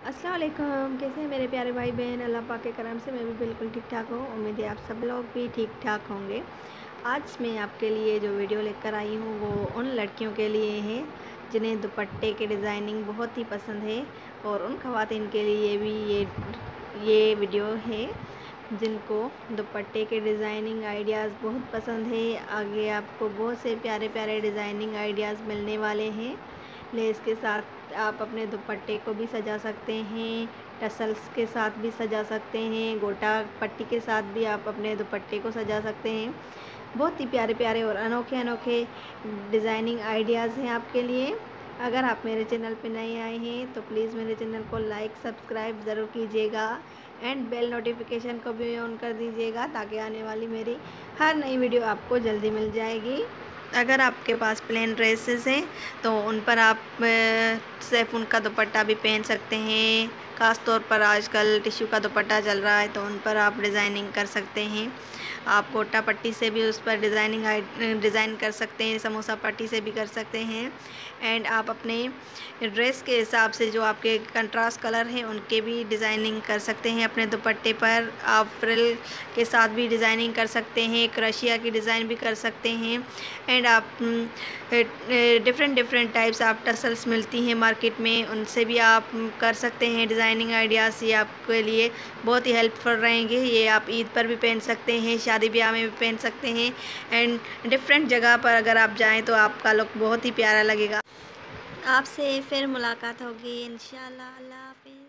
अस्सलाम वालेकुम। कैसे हैं मेरे प्यारे भाई बहन? अल्लाह पाक के करम से मैं भी बिल्कुल ठीक ठाक हूँ। उम्मीद है आप सब लोग भी ठीक ठाक होंगे। आज मैं आपके लिए जो वीडियो लेकर आई हूँ वो उन लड़कियों के लिए है जिन्हें दुपट्टे के डिज़ाइनिंग बहुत ही पसंद है, और उन ख़वातीन के लिए भी ये वीडियो है जिनको दुपट्टे के डिज़ाइनिंग आइडियाज़ बहुत पसंद है। आगे आपको बहुत से प्यारे प्यारे डिज़ाइनिंग आइडियाज़ मिलने वाले हैं। लेस के साथ आप अपने दुपट्टे को भी सजा सकते हैं, टसल्स के साथ भी सजा सकते हैं, गोटा पट्टी के साथ भी आप अपने दुपट्टे को सजा सकते हैं। बहुत ही प्यारे प्यारे और अनोखे अनोखे डिज़ाइनिंग आइडियाज़ हैं आपके लिए। अगर आप मेरे चैनल पे नए आए हैं तो प्लीज़ मेरे चैनल को लाइक सब्सक्राइब ज़रूर कीजिएगा एंड बेल नोटिफिकेशन को भी ऑन कर दीजिएगा ताकि आने वाली मेरी हर नई वीडियो आपको जल्दी मिल जाएगी। अगर आपके पास प्लेन ड्रेसेस हैं तो उन पर आप सैफून का दुपट्टा भी पहन सकते हैं। ख़ास तौर पर आजकल टिश्यू का दुपट्टा चल रहा है तो उन पर आप डिज़ाइनिंग कर सकते हैं। आप गोटा पट्टी से भी उस पर डिज़ाइन कर सकते हैं, समोसा पट्टी से भी कर सकते हैं। एंड आप अपने ड्रेस के हिसाब से जो आपके कंट्रास्ट कलर हैं उनके भी डिज़ाइनिंग कर सकते हैं अपने दुपट्टे पर। आप फ्रिल के साथ भी डिज़ाइनिंग कर सकते हैं, क्रशिया की डिज़ाइन भी कर सकते हैं। एंड आप डिफरेंट टाइप्स आप टसल्स मिलती हैं मार्केट में, उनसे भी आप कर सकते हैं डिज़ाइनिंग आइडियाज़। ये आपके लिए बहुत ही हेल्पफुल रहेंगे। ये आप ईद पर भी पहन सकते हैं, शादी ब्याह में भी पहन सकते हैं। एंड डिफरेंट जगह पर अगर आप जाएं तो आपका लुक बहुत ही प्यारा लगेगा। आपसे फिर मुलाकात होगी इंशाल्लाह। अल्लाह हाफ़िज़।